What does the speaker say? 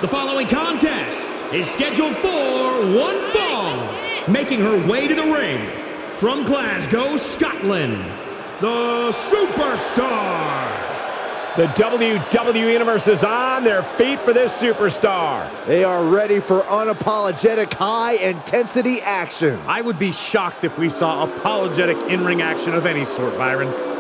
The following contest is scheduled for one fall. Making her way to the ring from Glasgow, Scotland, the Superstar. The WWE Universe is on their feet for this superstar. They are ready for unapologetic high-intensity action. I would be shocked if we saw apologetic in-ring action of any sort, Byron.